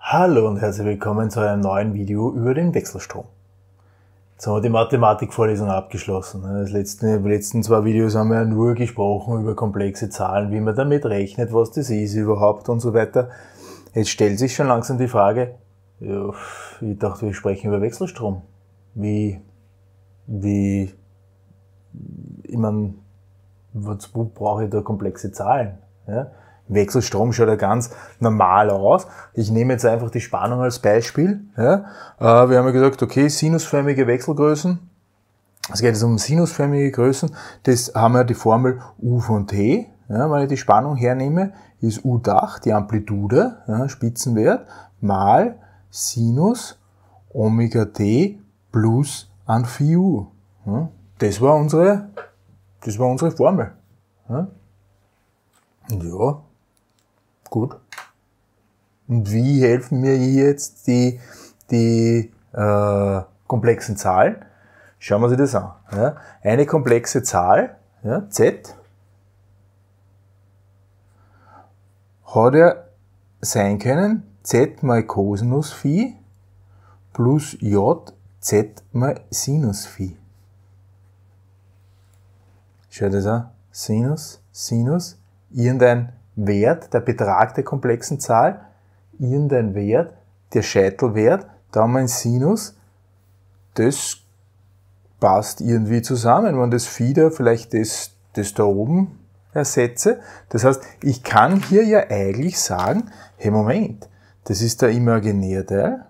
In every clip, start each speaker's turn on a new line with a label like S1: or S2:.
S1: Hallo und herzlich willkommen zu einem neuen Video über den Wechselstrom. Jetzt haben wir die Mathematikvorlesung abgeschlossen. Die letzten zwei Videos haben wir ja nur gesprochen über komplexe Zahlen, wie man damit rechnet, was das ist überhaupt und so weiter. Jetzt stellt sich schon langsam die Frage, ja, ich dachte, wir sprechen über Wechselstrom. Ich meine, wozu brauche ich da komplexe Zahlen? Ja? Wechselstrom schaut ja ganz normal aus. Ich nehme jetzt einfach die Spannung als Beispiel. Ja. Wir haben ja gesagt, okay, sinusförmige Wechselgrößen. Es geht jetzt um sinusförmige Größen. Das haben wir die Formel U von T. Ja, wenn ich die Spannung hernehme, ist U Dach, die Amplitude, ja, Spitzenwert, mal Sinus Omega T plus an Phi U. Ja. Das war unsere Formel. Ja. Ja. Gut. Und wie helfen mir jetzt die komplexen Zahlen? Schauen wir uns das an. Ja. Eine komplexe Zahl, ja, z, hat ja sein können z mal Cosinus Phi plus j z mal Sinus Phi. Schau das an. Sinus, irgendein Wert, der Betrag der komplexen Zahl, irgendein Wert, der Scheitelwert, da haben wir ein Sinus, das passt irgendwie zusammen, wenn das Phi da vielleicht das da oben ersetze. Das heißt, ich kann hier ja eigentlich sagen, hey Moment, das ist der Imaginärteil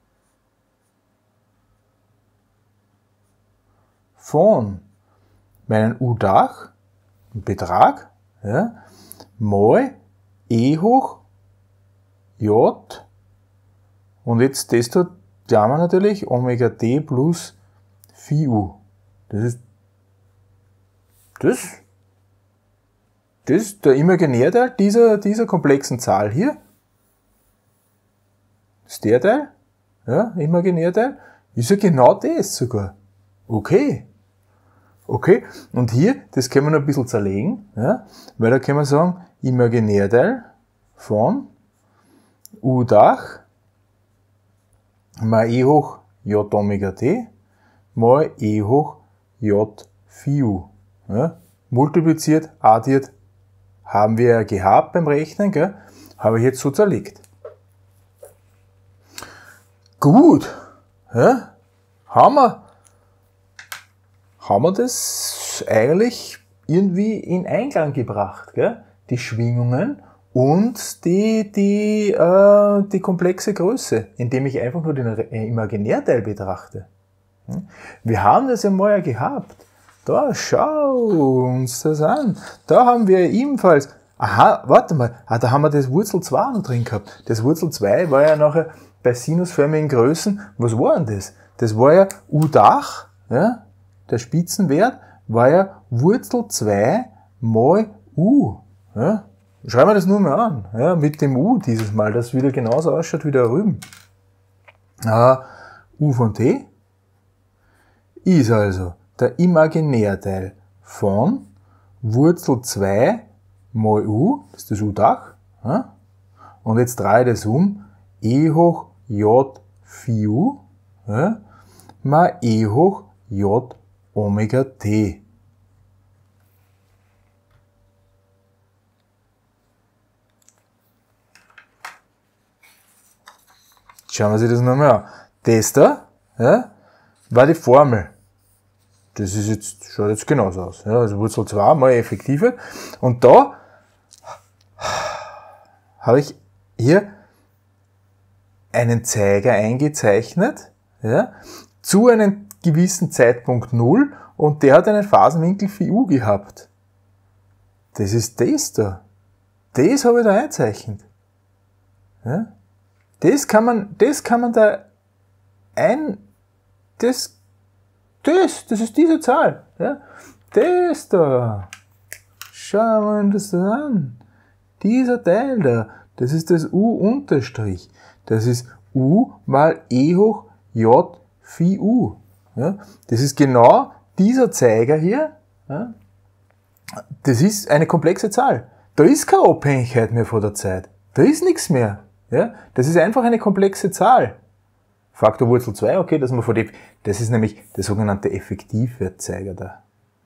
S1: von meinem U-Dach, Betrag, ja, mal E hoch J und jetzt das da Klammer natürlich Omega T plus Phi U. Das ist der Imaginärteil dieser komplexen Zahl hier. Das ist der Teil, ja, Imaginärteil, ist ja genau das sogar. Okay. Okay, und hier, das können wir noch ein bisschen zerlegen, ja, weil da können wir sagen, Imaginärteil von U Dach mal E hoch J Omega T mal E hoch J Phi U. Ja, multipliziert, addiert, haben wir ja gehabt beim Rechnen, gell, habe ich jetzt so zerlegt. Gut, ja, haben wir das eigentlich irgendwie in Einklang gebracht, gell? Die Schwingungen und die komplexe Größe, indem ich einfach nur den Imaginärteil betrachte. Wir haben das ja mal ja gehabt. Da, schau uns das an. Da haben wir ebenfalls, aha, warte mal, da haben wir das Wurzel 2 noch drin gehabt. Das Wurzel 2 war ja nachher bei sinusförmigen Größen, was war denn das? Das war ja U-Dach, ja? Der Spitzenwert war ja Wurzel 2 mal U. Ja? Schreiben wir das nur mal an. Ja? Mit dem U dieses Mal, das wieder genauso ausschaut wie da drüben. U von T ist also der Imaginärteil von Wurzel 2 mal U, das ist das U-Dach. Ja? Und jetzt drehe ich das um, E hoch J Phi U, ja? mal E hoch J Omega T. Schauen wir uns das nochmal an. Das da, ja, war die Formel. Das ist jetzt, schaut jetzt genauso aus. Ja, also Wurzel 2 mal effektive. Und da habe ich hier einen Zeiger eingezeichnet, ja, zu einem gewissen Zeitpunkt 0 und der hat einen Phasenwinkel Phi U gehabt. Das ist das da. Das habe ich da eingezeichnet. Ja? Das kann man da das ist diese Zahl. Ja? Das da. Schauen wir uns das an. Dieser Teil da, das ist das U unterstrich. Das ist U mal E hoch J Phi U. Ja, das ist genau dieser Zeiger hier. Ja, das ist eine komplexe Zahl. Da ist keine Abhängigkeit mehr von der Zeit. Da ist nichts mehr. Ja? Das ist einfach eine komplexe Zahl. Faktor Wurzel 2, okay, das ist nämlich der sogenannte Effektivwertzeiger da.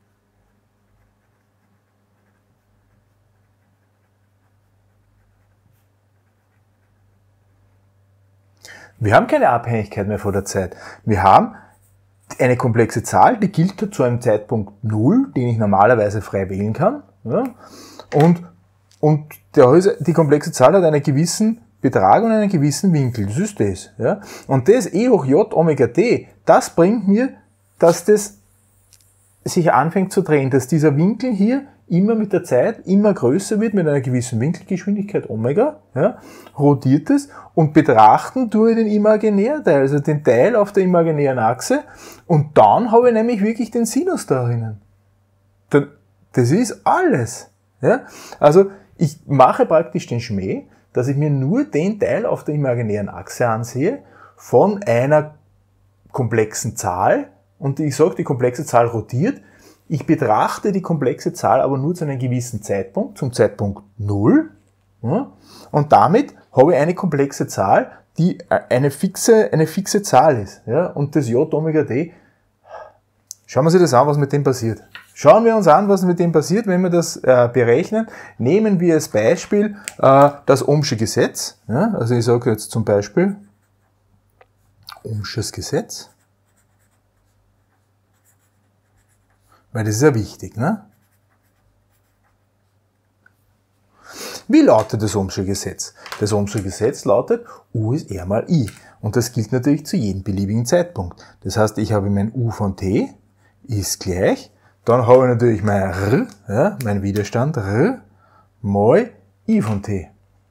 S1: Wir haben keine Abhängigkeit mehr von der Zeit. Wir haben eine komplexe Zahl, die gilt zu einem Zeitpunkt 0, den ich normalerweise frei wählen kann. Ja? Und die komplexe Zahl hat einen gewissen Betrag und einen gewissen Winkel. Das ist das. Ja? Und das E hoch J Omega T, das bringt mir, dass das sich anfängt zu drehen, dass dieser Winkel hier immer mit der Zeit immer größer wird mit einer gewissen Winkelgeschwindigkeit Omega, ja, rotiert es und betrachten tue den Imaginärteil, also den Teil auf der imaginären Achse und dann habe ich nämlich wirklich den Sinus da drinnen. Das ist alles. Ja. Also ich mache praktisch den Schmäh, dass ich mir nur den Teil auf der imaginären Achse ansehe von einer komplexen Zahl und ich sage, die komplexe Zahl rotiert. Ich betrachte die komplexe Zahl aber nur zu einem gewissen Zeitpunkt, zum Zeitpunkt 0. Ja, und damit habe ich eine komplexe Zahl, die eine fixe Zahl ist. Ja, und das J Omega T, schauen wir uns das an, was mit dem passiert. Schauen wir uns an, was mit dem passiert, wenn wir das berechnen. Nehmen wir als Beispiel das Ohmsche Gesetz. Ja, also ich sage jetzt zum Beispiel Ohmsches Gesetz. Weil das ist ja wichtig, ne? Wie lautet das Ohmsche Gesetz? Das Ohmsche Gesetz lautet, U ist R mal I. Und das gilt natürlich zu jedem beliebigen Zeitpunkt. Das heißt, ich habe mein U von T ist gleich, dann habe ich natürlich mein R, ja, mein Widerstand R mal I von T.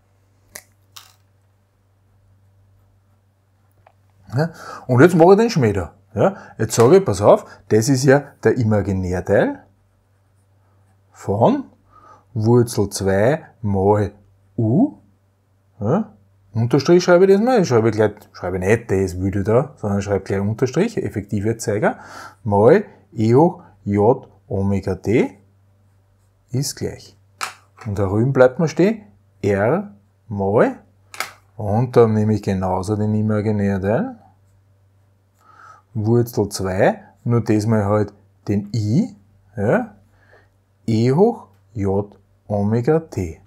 S1: Ja, und jetzt mache ich den Schmäh da. Ja, jetzt sage ich, pass auf, das ist ja der Imaginärteil von Wurzel 2 mal U. Ja, Unterstrich schreibe ich das mal, schreibe nicht das würde da, sondern schreibe gleich Unterstrich, Effektivwertzeiger, mal E hoch J Omega T ist gleich. Und da drüben bleibt mir stehen, R mal, und dann nehme ich genauso den Imaginärteil, Wurzel 2, nur diesmal halt den I, ja, E hoch J Omega T.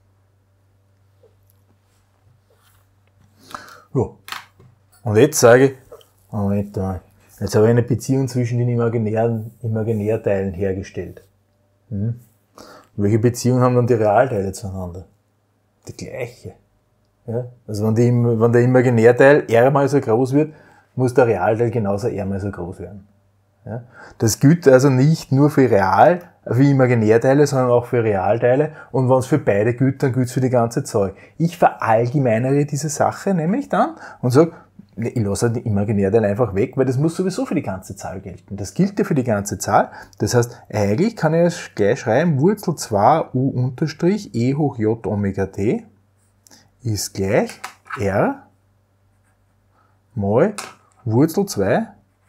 S1: Ja. Und jetzt sage ich, Moment mal, jetzt habe ich eine Beziehung zwischen den Imaginärteilen hergestellt. Welche Beziehung haben dann die Realteile zueinander? Die gleiche. Ja? Also wenn der Imaginärteil R mal so groß wird, muss der Realteil genauso R mal so groß werden. Ja? Das gilt also nicht nur für für Imaginärteile, sondern auch für Realteile. Und wenn es für beide gilt, dann gilt es für die ganze Zahl. Ich verallgemeinere diese Sache nämlich dann und sage, ich lasse den Imaginärteil einfach weg, weil das muss sowieso für die ganze Zahl gelten. Das gilt ja für die ganze Zahl. Das heißt, eigentlich kann ich es gleich schreiben, Wurzel 2 U unterstrich E hoch J Omega T ist gleich R mal Wurzel 2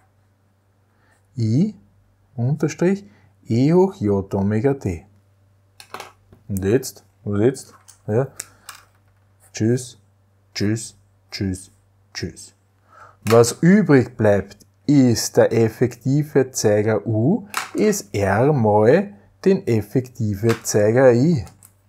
S1: I unterstrich E hoch J Omega T. Und jetzt, was jetzt? Ja. Tschüss, tschüss, tschüss, tschüss. Was übrig bleibt, ist der Effektivwertzeiger U, ist R mal den Effektivwertzeiger I.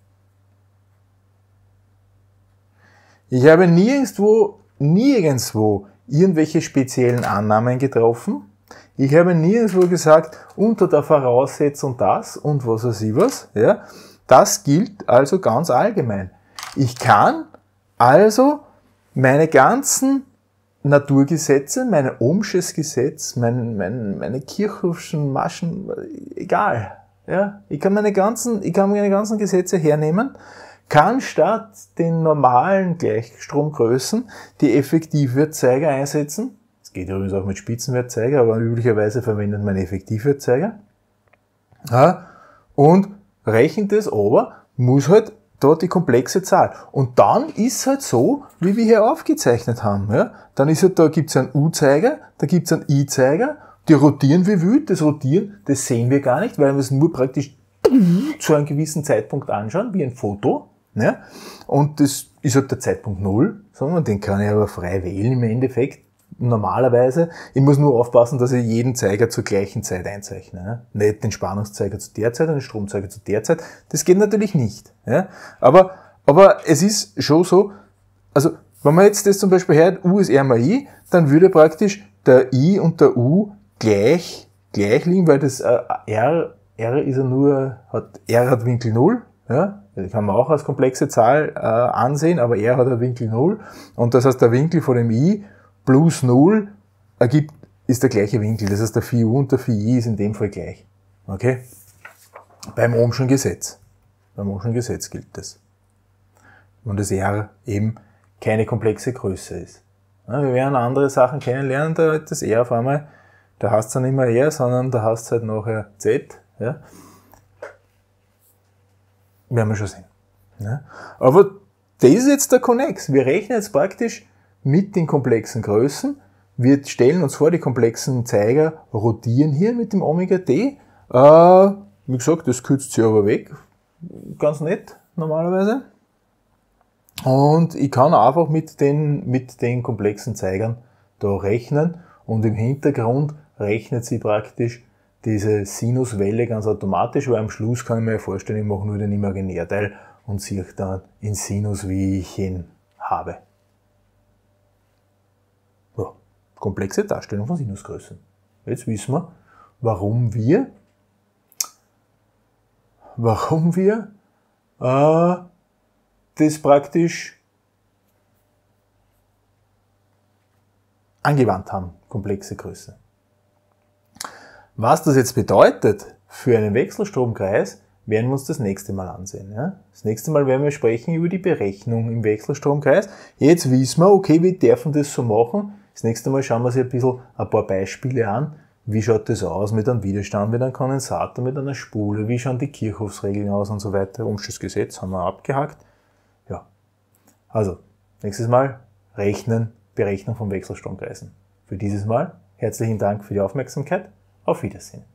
S1: Ich habe nirgendwo irgendwelche speziellen Annahmen getroffen. Ich habe nirgendwo gesagt, unter der Voraussetzung das und was weiß ich was. Ja, das gilt also ganz allgemein. Ich kann also meine ganzen Naturgesetze, mein Ohmsches Gesetz, meine Kirchhoffschen Maschen, egal. Ja, ich kann meine ganzen Gesetze hernehmen, kann statt den normalen Gleichstromgrößen die Effektivwertzeiger einsetzen. Das geht übrigens auch mit Spitzenwertzeiger, aber üblicherweise verwendet man Effektivwertzeiger. Ja, und rechnet es aber, muss halt da die komplexe Zahl. Und dann ist halt so, wie wir hier aufgezeichnet haben. Ja, dann ist halt, da gibt's einen U-Zeiger, da gibt's einen I-Zeiger, die rotieren wie wild. Das Rotieren, das sehen wir gar nicht, weil wir es nur praktisch zu einem gewissen Zeitpunkt anschauen, wie ein Foto. Ja? Und das ist halt der Zeitpunkt 0, sagen wir, den kann ich aber frei wählen im Endeffekt. Normalerweise, ich muss nur aufpassen, dass ich jeden Zeiger zur gleichen Zeit einzeichne. Ja? Nicht den Spannungszeiger zu der Zeit und den Stromzeiger zu der Zeit. Das geht natürlich nicht. Ja? Aber es ist schon so, also wenn man jetzt das zum Beispiel hört, U ist R mal I, dann würde praktisch der I und der U gleich liegen, weil das R ist ja nur, R hat Winkel 0, ja? Das kann man auch als komplexe Zahl ansehen, aber R hat einen Winkel 0 und das heißt, der Winkel von dem I plus 0 ist der gleiche Winkel. Das heißt, der Phi U und der Phi I ist in dem Fall gleich. Okay? Beim Ohmschen Gesetz. Beim Ohmschen Gesetz gilt das. Und das R eben keine komplexe Größe ist. Ja, wir werden andere Sachen kennenlernen, da hat das R auf einmal, da heißt es dann nicht mehr R, sondern da heißt es halt nachher Z. Ja? Werden wir schon sehen. Ja? Aber das ist jetzt der Connex. Wir rechnen jetzt praktisch mit den komplexen Größen. Wir stellen uns vor, die komplexen Zeiger rotieren hier mit dem Omega T. Wie gesagt, das kürzt sich aber weg. Ganz nett, normalerweise. Und ich kann einfach mit den komplexen Zeigern da rechnen. Und im Hintergrund rechnet sie praktisch diese Sinuswelle ganz automatisch, weil am Schluss kann ich mir vorstellen, ich mache nur den Imaginärteil und sehe dann in Sinus, wie ich ihn habe. Ja, komplexe Darstellung von Sinusgrößen. Jetzt wissen wir, warum wir das praktisch angewandt haben, komplexe Größen. Was das jetzt bedeutet für einen Wechselstromkreis, werden wir uns das nächste Mal ansehen. Ja? Das nächste Mal werden wir sprechen über die Berechnung im Wechselstromkreis. Jetzt wissen wir, okay, wir dürfen das so machen. Das nächste Mal schauen wir uns ein paar Beispiele an. Wie schaut das aus mit einem Widerstand, mit einem Kondensator, mit einer Spule? Wie schauen die Kirchhoffs-Regeln aus und so weiter? Ohmsches Gesetz haben wir abgehakt. Ja. Also, nächstes Mal Berechnung von Wechselstromkreisen. Für dieses Mal herzlichen Dank für die Aufmerksamkeit. Auf Wiedersehen.